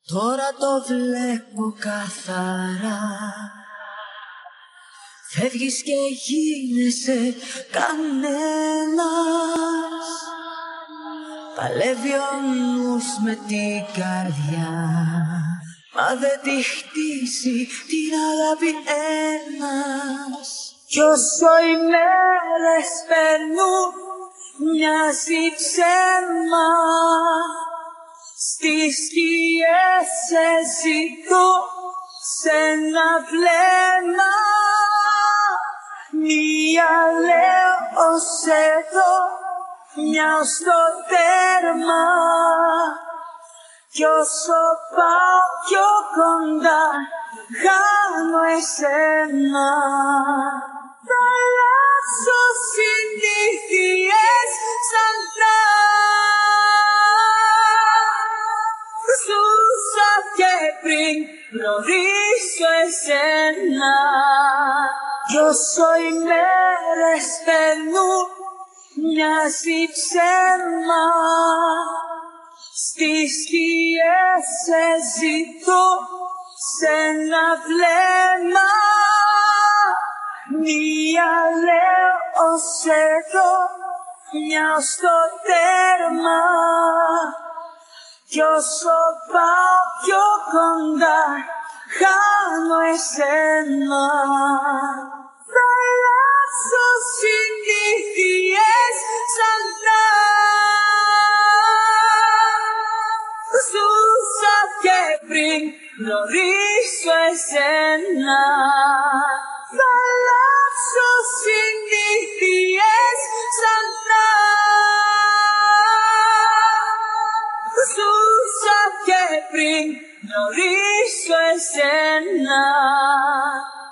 Τώρα το βλέπω καθαρά. Φεύγεις και γίνεσαι κανένας. Παλεύει ο νους με την καρδιά, μα δεν τη χτίσει την αγάπη ένας. Κι όσο οι μέρες περνούν μοιάζει ψέμα, στις σκιές σε ζητώ σ' ένα βλέμμα. Μία λέω ως εδώ, μια ως το τέρμα. Κι όσο πάω πιο κοντά χάνω εσένα. Θα αλλάξω συνήθειες ξανά. Ζούσα και πριν γνωρίσω εσένα. Κι όσο οι μέρες περνούν μοιάζει ψέμα, στις σκιές σε ζητώ σ' ένα βλέμμα. Μία λέω ως εδώ, μια ως το τέρμα. Κι όσο πάω πιο κοντά χάνω εσένα. Θα αλλάξω συνήθειες ξανά. Ζούσα και πριν γνωρίσω εσένα. Θα αλλάξω συνήθειες ξανά. Ζούσα και πριν γνωρίσω εσένα.